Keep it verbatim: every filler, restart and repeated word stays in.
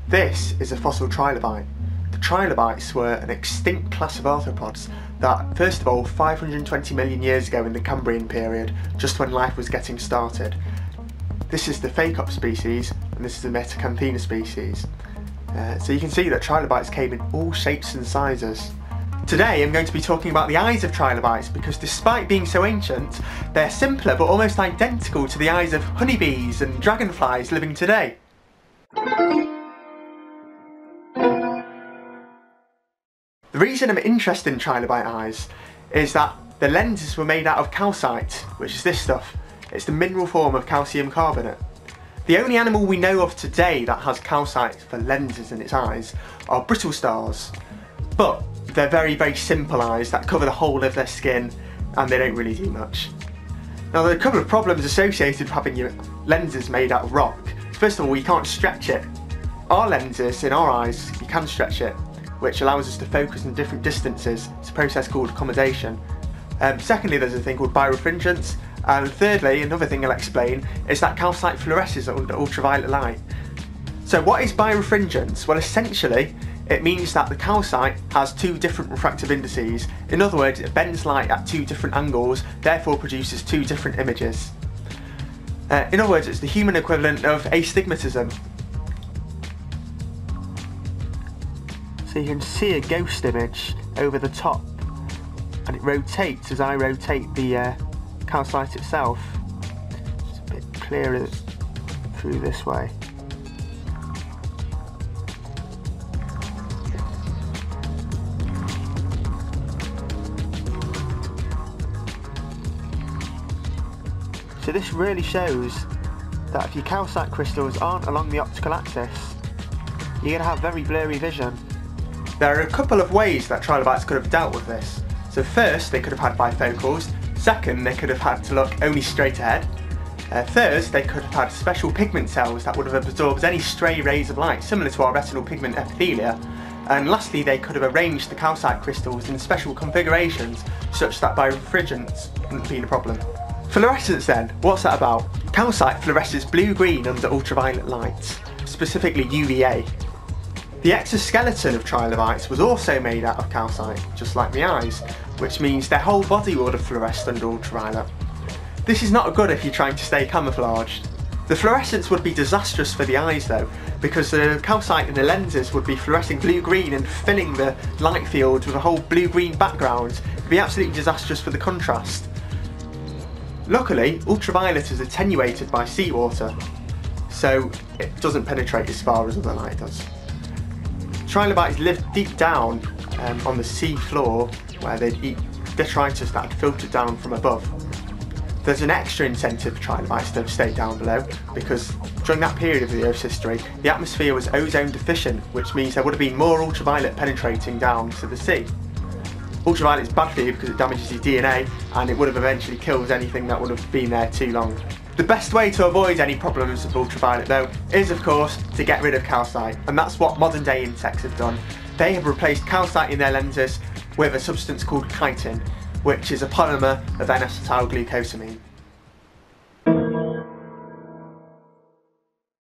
This is a fossil trilobite. The trilobites were an extinct class of arthropods that, first of all, five hundred twenty million years ago in the Cambrian period, just when life was getting started. This is the Phacops species, and this is the Metacanthina species. Uh, so you can see that trilobites came in all shapes and sizes. Today I'm going to be talking about the eyes of trilobites because despite being so ancient, they're simpler but almost identical to the eyes of honeybees and dragonflies living today. The reason I'm interested in trilobite eyes is that the lenses were made out of calcite, which is this stuff. It's the mineral form of calcium carbonate. The only animal we know of today that has calcite for lenses in its eyes are brittle stars, but they're very very simple eyes that cover the whole of their skin and they don't really do much. Now there are a couple of problems associated with having your lenses made out of rock. First of all, you can't stretch it. Our lenses in our eyes, you can stretch it, which allows us to focus in different distances. It's a process called accommodation. Um, secondly, there's a thing called birefringence, and thirdly, another thing I'll explain, is that calcite fluoresces under ultraviolet light. So what is birefringence? Well, essentially it means that the calcite has two different refractive indices. In other words, it bends light at two different angles, therefore produces two different images. Uh, in other words, it's the human equivalent of astigmatism. So you can see a ghost image over the top, and it rotates as I rotate the uh, calcite itself. It's a bit clearer through this way. So this really shows that if your calcite crystals aren't along the optical axis, you're going to have very blurry vision. There are a couple of ways that trilobites could have dealt with this. So first, they could have had bifocals. Second, they could have had to look only straight ahead. Uh, third, they could have had special pigment cells that would have absorbed any stray rays of light, similar to our retinal pigment epithelia. And lastly, they could have arranged the calcite crystals in special configurations such that birefringence wouldn't be a problem. Fluorescence then, what's that about? Calcite fluoresces blue-green under ultraviolet light, specifically U V A. The exoskeleton of trilobites was also made out of calcite, just like the eyes, which means their whole body would have fluoresced under ultraviolet. This is not good if you're trying to stay camouflaged. The fluorescence would be disastrous for the eyes though, because the calcite in the lenses would be fluorescing blue-green and filling the light field with a whole blue-green background. It would be absolutely disastrous for the contrast. Luckily, ultraviolet is attenuated by seawater, so it doesn't penetrate as far as other light does. Trilobites live deep down um, on the sea floor where they'd eat detritus that had filtered down from above. There's an extra incentive for trilobites to have stayed down below because during that period of the Earth's history, the atmosphere was ozone deficient, which means there would have been more ultraviolet penetrating down to the sea. Ultraviolet is bad for you because it damages your D N A and it would have eventually killed anything that would have been there too long. The best way to avoid any problems with ultraviolet though is of course to get rid of calcite, and that's what modern day insects have done. They have replaced calcite in their lenses with a substance called chitin, which is a polymer of N acetylglucosamine.